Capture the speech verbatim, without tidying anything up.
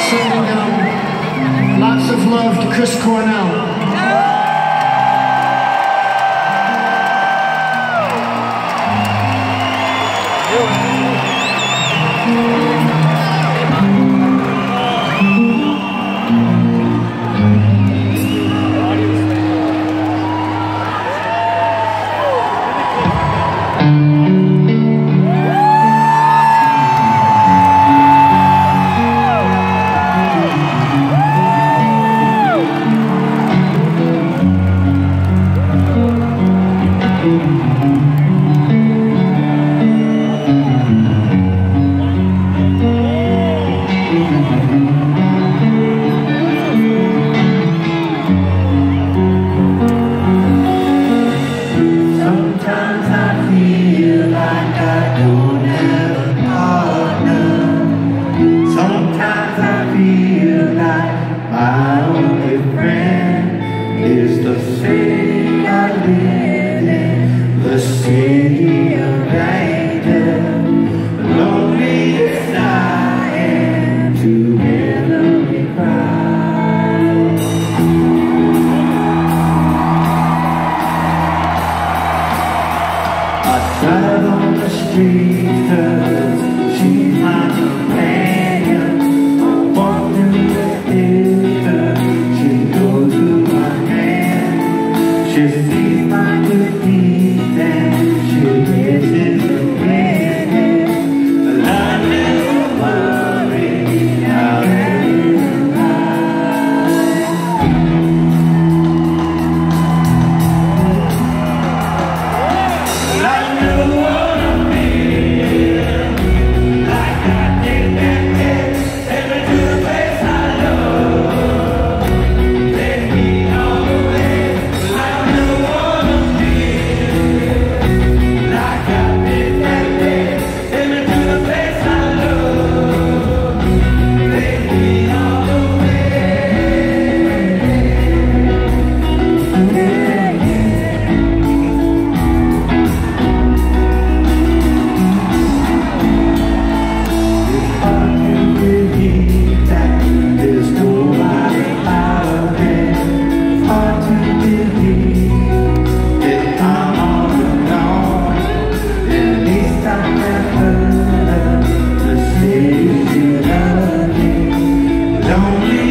sending um, lots of love to Chris Cornell. Is the city I live in, the city of danger. Lonely as I am, together we cry. I drive on the street 'cause she's my companion. I walk through the theater, she knows who I am. She sees my good deeds and she listens to me. But I never worry how it is alive. But I never wanna be like I did that day. Take me to the place I love. Take me all the way. Lonely